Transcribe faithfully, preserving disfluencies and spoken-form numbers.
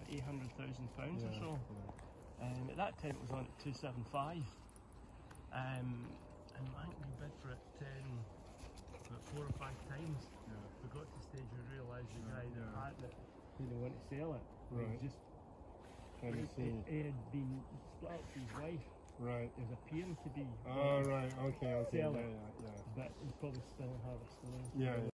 eight hundred thousand pounds yeah, or so. Yeah. Um, at that time it was on at two seven five. Um, and I think we bid for it um, about four or five times. Yeah. We got to the stage we realised the Yeah, guy that yeah. had it didn't want to sell it. Right. He just Trying to It, see. it, it had been split up with his wife. Right. It was appearing to be. Oh, right. Okay. Okay. Sell Yeah. it. Yeah. Yeah. But he probably still have a story. Yeah. yeah.